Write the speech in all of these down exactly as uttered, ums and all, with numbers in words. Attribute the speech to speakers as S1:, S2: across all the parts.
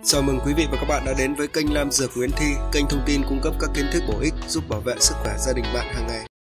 S1: Chào mừng quý vị và các bạn đã đến với kênh Lam Dược Nguyễn Thi, kênh thông tin cung cấp các kiến thức bổ ích giúp bảo vệ sức khỏe gia đình bạn hàng ngày.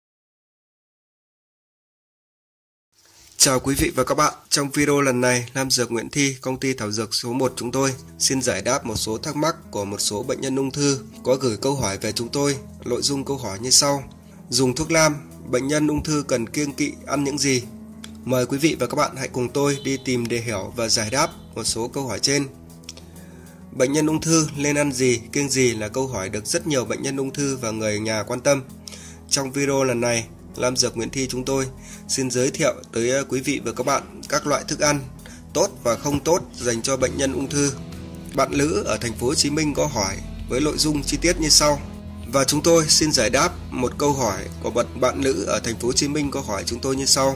S1: Chào quý vị và các bạn, trong video lần này, Lam Dược Nguyễn Thi, công ty thảo dược số một chúng tôi xin giải đáp một số thắc mắc của một số bệnh nhân ung thư có gửi câu hỏi về chúng tôi. Nội dung câu hỏi như sau: dùng thuốc nam, bệnh nhân ung thư cần kiêng kỵ ăn những gì? Mời quý vị và các bạn hãy cùng tôi đi tìm để hiểu và giải đáp một số câu hỏi trên. Bệnh nhân ung thư nên ăn gì, kiêng gì là câu hỏi được rất nhiều bệnh nhân ung thư và người nhà quan tâm. Trong video lần này, Lam Dược Nguyễn Thi chúng tôi xin giới thiệu tới quý vị và các bạn các loại thức ăn tốt và không tốt dành cho bệnh nhân ung thư. Bạn Lữ ở thành phố Hồ Chí Minh có hỏi với nội dung chi tiết như sau. Và chúng tôi xin giải đáp một câu hỏi của bạn Lữ ở thành phố Hồ Chí Minh có hỏi chúng tôi như sau.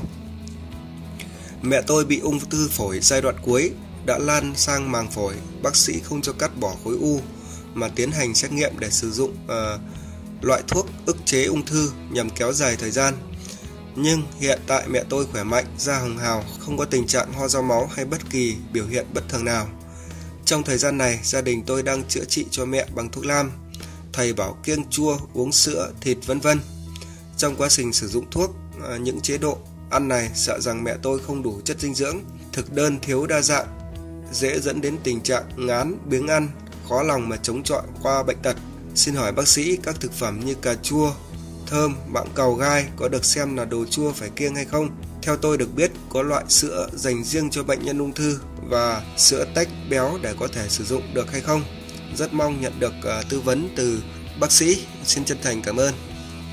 S1: Mẹ tôi bị ung thư phổi giai đoạn cuối, đã lan sang màng phổi, bác sĩ không cho cắt bỏ khối u mà tiến hành xét nghiệm để sử dụng uh, loại thuốc ức chế ung thư nhằm kéo dài thời gian. Nhưng hiện tại mẹ tôi khỏe mạnh, da hồng hào, không có tình trạng ho ra máu hay bất kỳ biểu hiện bất thường nào. Trong thời gian này, gia đình tôi đang chữa trị cho mẹ bằng thuốc nam. Thầy bảo kiêng chua, uống sữa, thịt vân vân. Trong quá trình sử dụng thuốc, uh, những chế độ ăn này sợ rằng mẹ tôi không đủ chất dinh dưỡng, thực đơn thiếu đa dạng, dễ dẫn đến tình trạng ngán, biếng ăn, khó lòng mà chống chọi qua bệnh tật. Xin hỏi bác sĩ, các thực phẩm như cà chua, thơm, mãng cầu, gai có được xem là đồ chua phải kiêng hay không? Theo tôi được biết, có loại sữa dành riêng cho bệnh nhân ung thư và sữa tách béo để có thể sử dụng được hay không? Rất mong nhận được uh, tư vấn từ bác sĩ. Xin chân thành cảm ơn.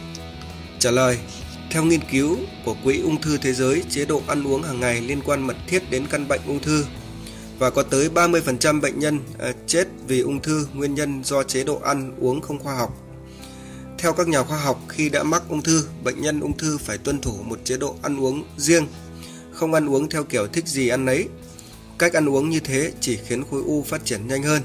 S1: Trả lời: theo nghiên cứu của Quỹ Ung thư Thế giới, chế độ ăn uống hàng ngày liên quan mật thiết đến căn bệnh ung thư và có tới ba mươi phần trăm bệnh nhân chết vì ung thư nguyên nhân do chế độ ăn uống không khoa học. Theo các nhà khoa học, khi đã mắc ung thư, bệnh nhân ung thư phải tuân thủ một chế độ ăn uống riêng, không ăn uống theo kiểu thích gì ăn nấy. Cách ăn uống như thế chỉ khiến khối u phát triển nhanh hơn,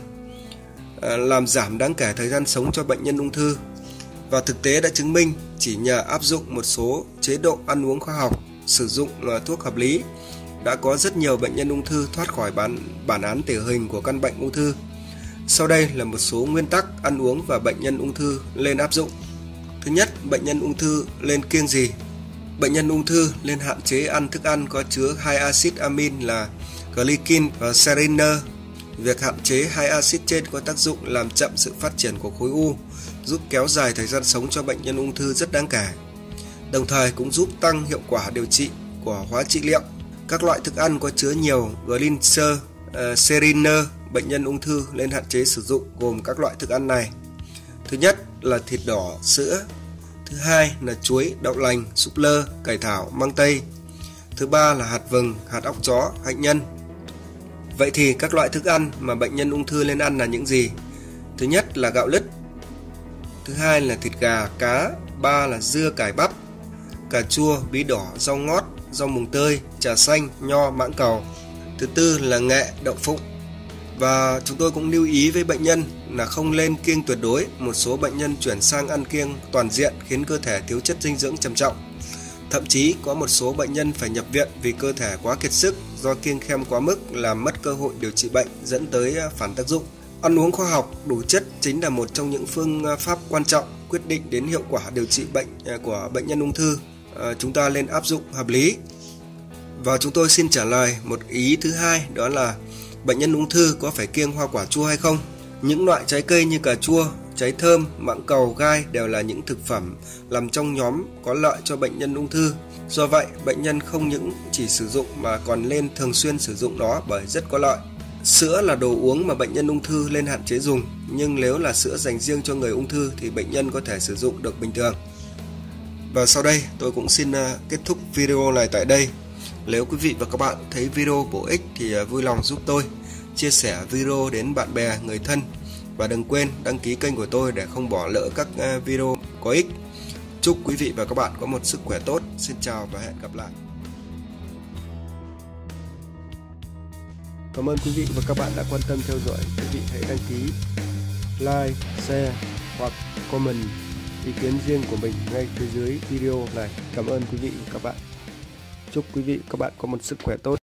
S1: làm giảm đáng kể thời gian sống cho bệnh nhân ung thư. Và thực tế đã chứng minh chỉ nhờ áp dụng một số chế độ ăn uống khoa học, sử dụng thuốc hợp lý, đã có rất nhiều bệnh nhân ung thư thoát khỏi bản, bản án tử hình của căn bệnh ung thư. Sau đây là một số nguyên tắc ăn uống và bệnh nhân ung thư nên áp dụng. Thứ nhất, bệnh nhân ung thư nên kiêng gì? Bệnh nhân ung thư nên hạn chế ăn thức ăn có chứa hai axit amin là glycine và serine. Việc hạn chế hai axit trên có tác dụng làm chậm sự phát triển của khối u, giúp kéo dài thời gian sống cho bệnh nhân ung thư rất đáng kể. Đồng thời cũng giúp tăng hiệu quả điều trị của hóa trị liệu. Các loại thức ăn có chứa nhiều glycine, uh, serine, bệnh nhân ung thư nên hạn chế sử dụng gồm các loại thức ăn này. Thứ nhất là thịt đỏ, sữa. Thứ hai là chuối, đậu lành, súp lơ, cải thảo, măng tây. Thứ ba là hạt vừng, hạt óc chó, hạnh nhân. Vậy thì các loại thức ăn mà bệnh nhân ung thư nên ăn là những gì? Thứ nhất là gạo lứt. Thứ hai là thịt gà, cá. Ba là dưa, cải bắp, cà chua, bí đỏ, rau ngót, rau mùng tơi, trà xanh, nho, mãng cầu. Thứ tư là nghệ, đậu phụng. Và chúng tôi cũng lưu ý với bệnh nhân là không nên kiêng tuyệt đối. Một số bệnh nhân chuyển sang ăn kiêng toàn diện khiến cơ thể thiếu chất dinh dưỡng trầm trọng. Thậm chí có một số bệnh nhân phải nhập viện vì cơ thể quá kiệt sức do kiêng khem quá mức, làm mất cơ hội điều trị bệnh, dẫn tới phản tác dụng. Ăn uống khoa học đủ chất chính là một trong những phương pháp quan trọng quyết định đến hiệu quả điều trị bệnh của bệnh nhân ung thư. À, chúng ta nên áp dụng hợp lý. Và chúng tôi xin trả lời một ý thứ hai, đó là bệnh nhân ung thư có phải kiêng hoa quả chua hay không? Những loại trái cây như cà chua, trái thơm, mãng cầu, gai đều là những thực phẩm nằm trong nhóm có lợi cho bệnh nhân ung thư. Do vậy, bệnh nhân không những chỉ sử dụng mà còn nên thường xuyên sử dụng nó bởi rất có lợi. Sữa là đồ uống mà bệnh nhân ung thư nên hạn chế dùng, nhưng nếu là sữa dành riêng cho người ung thư thì bệnh nhân có thể sử dụng được bình thường. Và sau đây tôi cũng xin kết thúc video này tại đây. Nếu quý vị và các bạn thấy video bổ ích thì vui lòng giúp tôi chia sẻ video đến bạn bè, người thân. Và đừng quên đăng ký kênh của tôi để không bỏ lỡ các video có ích. Chúc quý vị và các bạn có một sức khỏe tốt. Xin chào và hẹn gặp lại. Cảm ơn quý vị và các bạn đã quan tâm theo dõi. Quý vị hãy đăng ký, like, share hoặc comment ý kiến riêng của mình ngay phía dưới video này. Cảm ơn quý vị và các bạn. Chúc quý vị và các bạn có một sức khỏe tốt.